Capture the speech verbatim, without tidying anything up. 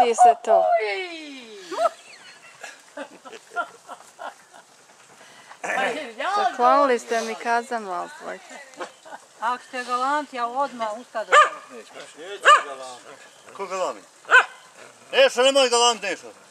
Vidi se to. Zaklonili ste mi kazan valtvoj. Ako ste galanti, ja odmah ustadu. Neće galanti. Ko galanti? E, što nemoj galanti nešto.